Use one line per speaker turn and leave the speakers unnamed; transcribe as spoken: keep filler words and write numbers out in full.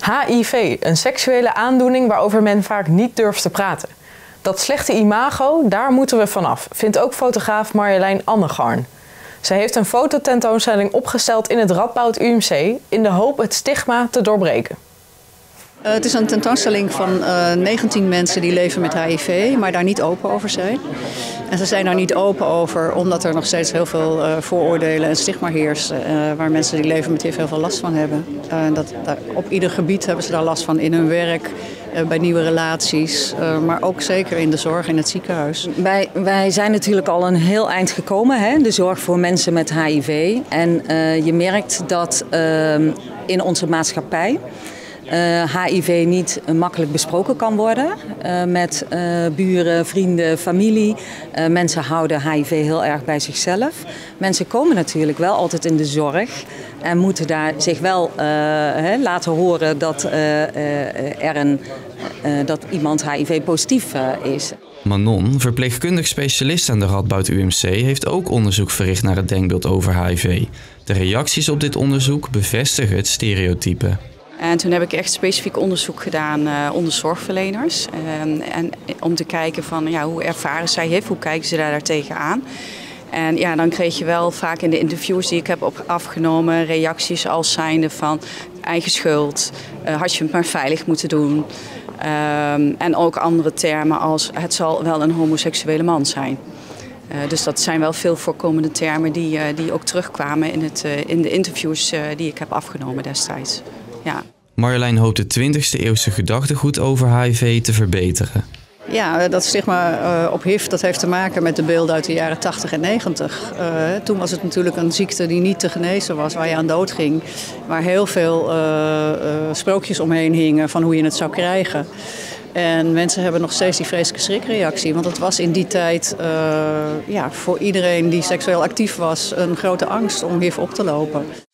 H I V, een seksuele aandoening waarover men vaak niet durft te praten. Dat slechte imago, daar moeten we vanaf, vindt ook fotograaf Marjolein Annegarn. Zij heeft een fototentoonstelling opgesteld in het Radboud U M C in de hoop het stigma te doorbreken.
Uh, het is een tentoonstelling van uh, negentien mensen die leven met H I V, maar daar niet open over zijn. En ze zijn daar niet open over omdat er nog steeds heel veel uh, vooroordelen en stigma heersen. Uh, waar mensen die leven met H I V heel veel last van hebben. Uh, dat, daar, op ieder gebied hebben ze daar last van. In hun werk, uh, bij nieuwe relaties, uh, maar ook zeker in de zorg in het ziekenhuis.
Wij, wij zijn natuurlijk al een heel eind gekomen, hè? De zorg voor mensen met H I V. En uh, je merkt dat uh, in onze maatschappij Uh, H I V niet uh, makkelijk besproken kan worden uh, met uh, buren, vrienden, familie. Uh, mensen houden H I V heel erg bij zichzelf. Mensen komen natuurlijk wel altijd in de zorg en moeten daar zich wel uh, he, laten horen dat, uh, uh, er een, uh, dat iemand H I V positief uh, is.
Manon, verpleegkundig specialist aan de Radboud U M C, heeft ook onderzoek verricht naar het denkbeeld over H I V. De reacties op dit onderzoek bevestigen het stereotype.
En toen heb ik echt specifiek onderzoek gedaan uh, onder zorgverleners. Uh, en om te kijken van ja, hoe ervaren zij H I V, hoe kijken ze daar, daar tegenaan. En ja, dan kreeg je wel vaak in de interviews die ik heb op afgenomen reacties als zijnde van eigen schuld, uh, had je het maar veilig moeten doen. Uh, en ook andere termen als het zal wel een homoseksuele man zijn. Uh, dus dat zijn wel veel voorkomende termen die, uh, die ook terugkwamen in, het, uh, in de interviews uh, die ik heb afgenomen destijds. Ja.
Marjolein hoopt het twintigste eeuwse gedachtegoed over H I V te verbeteren.
Ja, dat stigma uh, op H I V dat heeft te maken met de beelden uit de jaren tachtig en negentig. Uh, toen was het natuurlijk een ziekte die niet te genezen was, waar je aan dood ging. Waar heel veel uh, uh, sprookjes omheen hingen van hoe je het zou krijgen. En mensen hebben nog steeds die vreselijke schrikreactie. Want het was in die tijd uh, ja, voor iedereen die seksueel actief was een grote angst om H I V op te lopen.